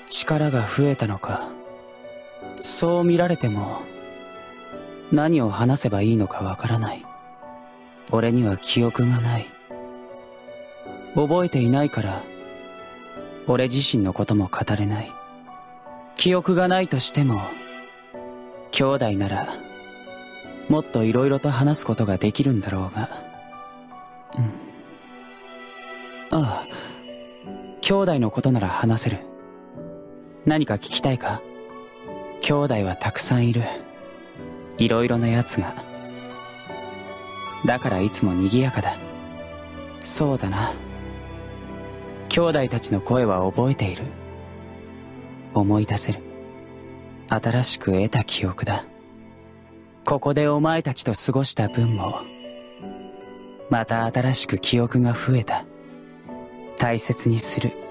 力が増えたのか。そう見られても、何を話せばいいのかわからない。俺には記憶がない。覚えていないから、俺自身のことも語れない。記憶がないとしても、兄弟なら、もっと色々と話すことができるんだろうが。ああ、兄弟のことなら話せる。何か聞きたいか？兄弟はたくさんいる。いろいろな奴が。だからいつも賑やかだ。そうだな。兄弟たちの声は覚えている。思い出せる。新しく得た記憶だ。ここでお前たちと過ごした分も、また新しく記憶が増えた。大切にする。